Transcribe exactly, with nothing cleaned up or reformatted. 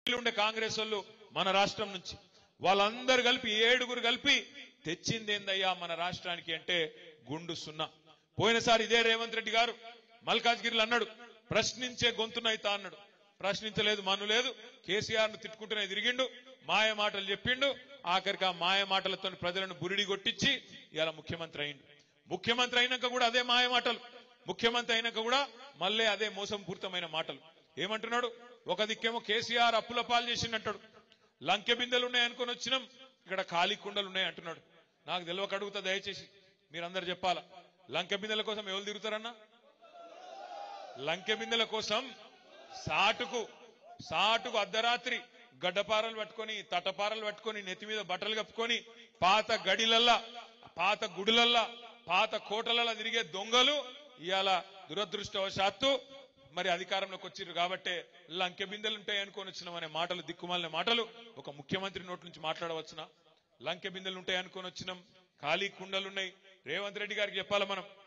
ఉండే కాంగ్రెస్ వాళ్ళు మన రాష్ట్రం నుంచి వాళ్ళందరూ కలిపి ఏడుగురు కలిపి తెచ్చిందేందయ్యా మన రాష్ట్రానికి అంటే గుండు సున్నా. పోయినసారి ఇదే రేవంత్ రెడ్డి గారు మల్కాజ్గిరిలో అన్నాడు, ప్రశ్నించే గొంతునైతా అన్నాడు. ప్రశ్నించలేదు, మను లేదు. కేసీఆర్ ను తిట్టుకుంటూనే తిరిగిండు, మాయ మాటలు చెప్పిండు. ఆఖరికి ఆ మాయ మాటలతో ప్రజలను బురిడి కొట్టించి ఇలా ముఖ్యమంత్రి అయిండు. ముఖ్యమంత్రి అయినాక కూడా అదే మాయ మాటలు, ముఖ్యమంత్రి అయినాక కూడా మళ్ళీ అదే మోసంపూరితమైన మాటలు. ఏమంటున్నాడు? ఒక దిక్కేమో కేసీఆర్ అప్పుల పాలు చేసిండంటాడు, లంకె బిందెలు ఉన్నాయి అనుకుని వచ్చినాం, ఇక్కడ ఖాళీ కుండలు ఉన్నాయి అంటున్నాడు. నాకు తెలియక అడుగుతా, దయచేసి మీరందరూ చెప్పాలా, లంకె బిందెల కోసం ఎవరు తిరుగుతారన్నా? లంకె బిందెల కోసం సాటుకు సాటుకు అర్ధరాత్రి గడ్డపారలు పట్టుకొని తటపారలు పట్టుకొని నెత్తి మీద బట్టలు కప్పుకొని పాత గడిలల్లా పాత గుడులల్లా పాత కోటలల్లా తిరిగే దొంగలు ఇవాళ దురదృష్టవశాత్తు మరి అధికారంలోకి వచ్చిర్రు కాబట్టి లంకె బిందెలు ఉంటాయి అనుకొని వచ్చినాం అనే మాటలు, దిక్కుమాలిన మాటలు ఒక ముఖ్యమంత్రి నోటి నుంచి మాట్లాడవచ్చునా? లంకె బిందెలు ఉంటాయి అనుకొని వచ్చినాం, ఖాళీ కుండలున్నాయి. రేవంత్ రెడ్డి గారికి చెప్పాలా మనం,